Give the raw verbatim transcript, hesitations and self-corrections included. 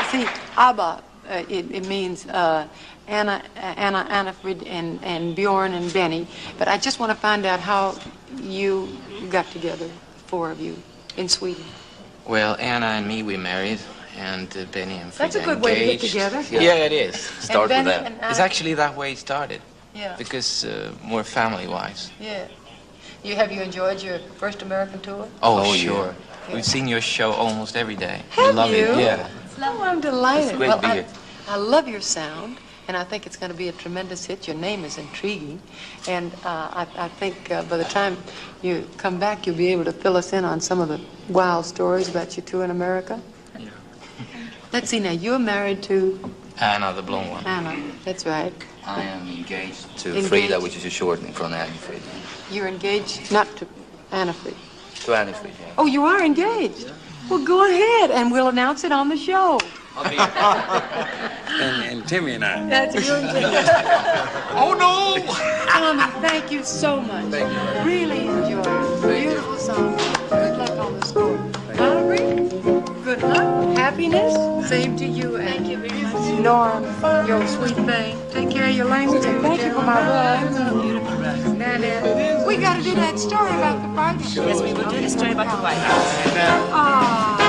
see, Abba, uh, it, it means uh, Anna, Anna, Annafrid, and, and Bjorn and Benny. But I just want to find out how you got together, four of you, in Sweden. Well, Anna and me, we married, and uh, Benny and Frida That's a good engaged. way to get together. Yeah, yeah it is. Start with Benny that. and Anna- It's actually that way it started. Yeah. Because uh, more family-wise. Yeah. You, have you enjoyed your first American tour? Oh, Oh, sure. yeah. We've seen your show almost every day. Have we love you? it. Yeah. Oh, I'm delighted. It's great well, to be I, here. I love your sound, and I think it's going to be a tremendous hit. Your name is intriguing, and uh, I, I think uh, by the time you come back, you'll be able to fill us in on some of the wild stories about your tour in America. Yeah. Let's see now. You're married to Anna, the blonde one. Anna. That's right. I am engaged to Engaged. Frida, which is a shortening from Annie Frida. You're engaged, not to Anna Frida. To Annie Frida. Yeah. Oh, you are engaged. Well, go ahead, and we'll announce it on the show. and, and Timmy and I. That's you and Timmy. Oh, no! Tommy, thank you so much. Thank you. Really enjoyed it. Beautiful song. Good luck on the score. Valerie, good luck. Happiness. Same to you. Thank you very much. Norm, your sweet thing. Take care of your language, and thank you for my rug. Beautiful rug. Now, we got to do that story about the party. Yes, we will do the story about the White House. Ah.